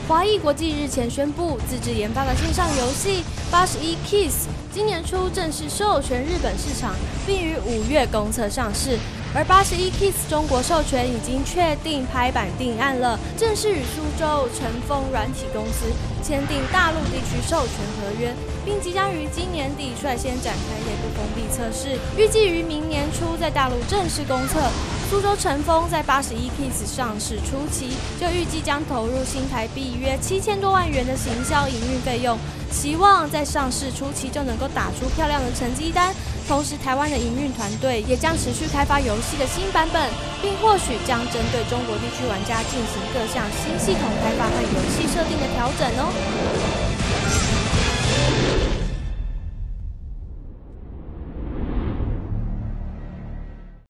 华谊国际日前宣布，自制研发的线上游戏《81 Keys》今年初正式授权日本市场，并于5月公测上市。而81 Keys 中国授权已经确定拍板定案了，正式与苏州晨风软体公司签订大陆地区授权合约，并即将于今年底率先展开内部封闭测试，预计于明年初在大陆正式公测。苏州晨风在81 Keys 上市初期就预计将投入新台币约7000多万元的行销营运费用，期望在上市初期就能够打出漂亮的成绩单。同时，台湾的营运团队也将持续开发游戏的新版本，并或许将针对中国地区玩家进行各项新系统开发和游戏设定的调整哦。